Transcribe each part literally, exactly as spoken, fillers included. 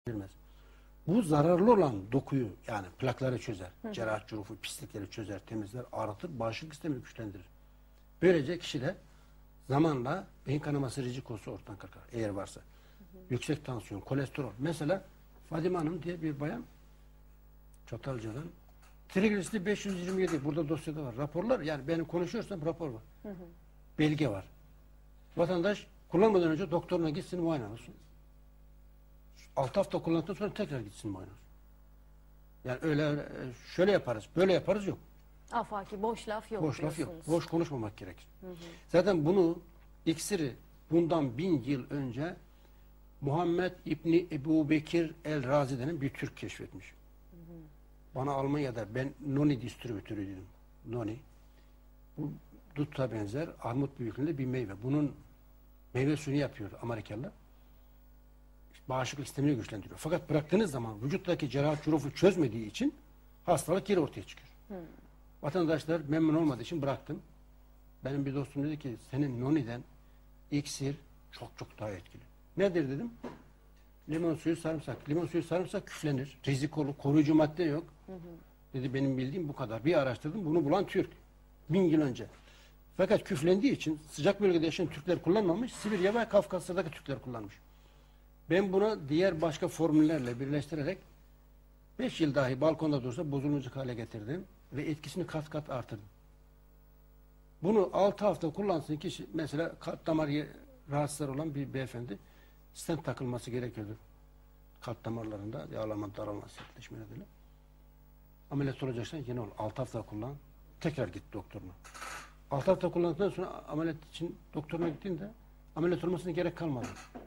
Bilmez. Bu zararlı olan dokuyu, yani plakları çözer, cerrah curufu, pislikleri çözer, temizler, arıtır, bağışıklık sistemini güçlendirir. Böylece kişide zamanla beyin kanaması rizikosu ortadan kalkar, eğer varsa. Hı hı. Yüksek tansiyon, kolesterol. Mesela Fadime Hanım diye bir bayan, Çatalca'dan, trigliserit beş yüz yirmi yedi, burada dosyada var. Raporlar, yani benim konuşuyorsam rapor var. Hı hı. Belge var. Vatandaş kullanmadan önce doktoruna gitsin, muayene olsun. altı hafta kullandıktan sonra tekrar gitsin muayene olsun. Yani öyle şöyle yaparız, böyle yaparız yok. Afaki boş laf yok. Boş laf yok. diyorsunuz. Boş konuşmamak gerekir. Hı hı. Zaten bunu, iksiri bundan bin yıl önce Muhammed İbni Ebu Bekir el-Razi denen bir Türk keşfetmiş. Hı hı. Bana Almanya'da, ben Noni distribütörüydüm. Noni. Bu dutta benzer, armut büyüklüğünde bir meyve. Bunun meyve suyunu yapıyor Amerikalılar. Bağışıklık sistemini güçlendiriyor. Fakat bıraktığınız zaman vücuttaki cerrah curufu çözmediği için hastalık yine ortaya çıkıyor. Hmm. Vatandaşlar memnun olmadığı için bıraktım. Benim bir dostum dedi ki senin Noni'den iksir çok çok daha etkili. Nedir dedim. Limon suyu, sarımsak. Limon suyu, sarımsak küflenir. Rizikolu, koruyucu madde yok. Hı hı. Dedi benim bildiğim bu kadar. Bir araştırdım. Bunu bulan Türk. Bin yıl önce. Fakat küflendiği için sıcak bölgede yaşayan Türkler kullanmamış. Sibirya ve Kafkasya'daki Türkler kullanmış. Ben bunu diğer başka formüllerle birleştirerek beş yıl dahi balkonda dursa bozulmayacak hale getirdim ve etkisini kat kat artırdım. Bunu altı hafta kullansın kişi, mesela kalp damar rahatsızları olan bir beyefendi, stent takılması gerekiyordu. Kalp damarlarında yağlama, daralma, sertleşme nedeniyle. Ameliyat olacaksan yine ol. altı hafta kullan. Tekrar git doktoruna. altı hafta kullandıktan sonra ameliyat için doktoruna gittiğinde ameliyat olmasına gerek kalmadı.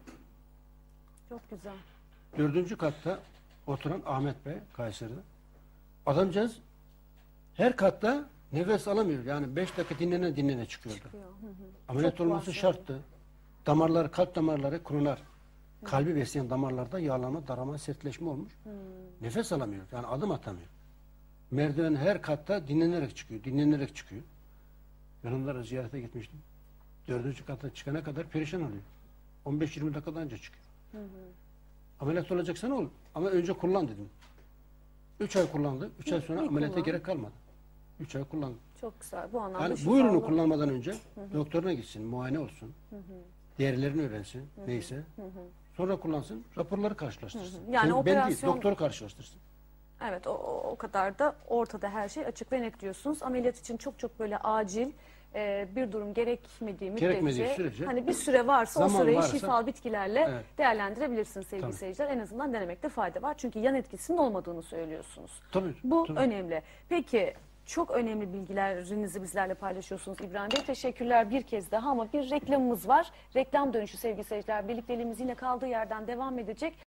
Çok güzel. Dördüncü katta oturan Ahmet Bey, Kayseri'de. Adamcağız her katta nefes alamıyor. Yani beş dakika dinlene dinlene çıkıyordu. Çıkıyor. Hı hı. Ameliyat Çok olması şarttı. Damarları, kalp damarları kronar. Hı. Kalbi besleyen damarlarda yağlama, darama, sertleşme olmuş. Hı. Nefes alamıyor. Yani adım atamıyor. Merdiven her katta dinlenerek çıkıyor. Dinlenerek çıkıyor. Ben onlara ziyarete gitmiştim. Dördüncü kata çıkana kadar perişan oluyor. on beş yirmi dakikadan önce çıkıyor. Hı hı. Ameliyat olacaksan ol. Ama önce kullan dedim. Üç ay kullandı. Üç ay sonra ameliyata kullan. gerek kalmadı. Üç ay kullandı. Çok güzel. Bu anlamda yani bu ürünü kullanmadan önce hı hı. doktoruna gitsin, muayene olsun. Hı hı. Değerlerini öğrensin. Hı hı. Neyse. Hı hı. Sonra kullansın. Raporları karşılaştırsın. Hı hı. Yani ben operasyon... değil, doktoru karşılaştırsın. Evet, o, o kadar da ortada her şey açık ve net diyorsunuz. Ameliyat için çok çok böyle acil e, bir durum gerekmediği müddetçe, sürece, hani bir süre varsa o süreyi varsa, şifalı bitkilerle evet. değerlendirebilirsiniz sevgili tabii. seyirciler. En azından denemekte fayda var. Çünkü yan etkisinin olmadığını söylüyorsunuz. Tabii, Bu tabii. önemli. Peki çok önemli bilgilerinizi bizlerle paylaşıyorsunuz İbrahim Bey. Teşekkürler bir kez daha ama bir reklamımız var. Reklam dönüşü sevgili seyirciler. Birlikteliğimiz yine kaldığı yerden devam edecek.